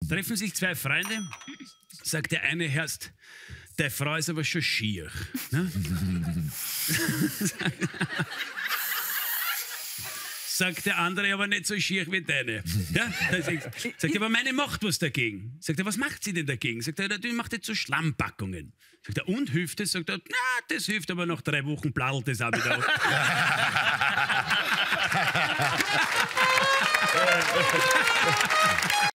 Treffen sich zwei Freunde, sagt der eine erst, deine Frau ist aber schon schier. Ne? Sagt der andere, aber nicht so schier wie deine. Ja? Sagt er, aber meine macht was dagegen. Sagt er, was macht sie denn dagegen? Sagt er, die macht jetzt so Schlammpackungen. Sagt er, und hilft es? Sagt er, na, das hilft, aber nach 3 Wochen plattelt es auch wieder.